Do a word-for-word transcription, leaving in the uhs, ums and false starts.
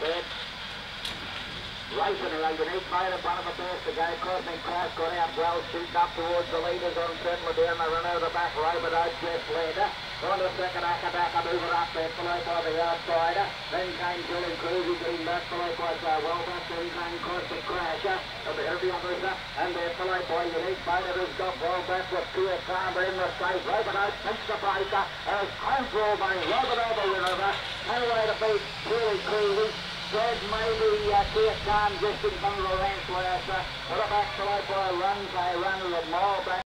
bit. Racing around an eight mile in front of the first. The guy Cosmic Crash going out well, shooting up towards the leaders on Settle down. They run out of the back, Robert out just later. On the second Akadaka mover up there, followed by the outsider. Then came Dylan Cruzy getting back, followed by uh, well back. Then came Cosmic Crasher. A bit of the others, uh, and they're followed by Unique Fighter who's got well back with Pure Farmer in the straight. Robert out takes the breaker. And it's time for all money. Robert over winner. No way to beat Purely Cruzy. Said maybe uh, Kia Khan just in front of the ranch last. Uh, what about followed by a run, a run of a mile back.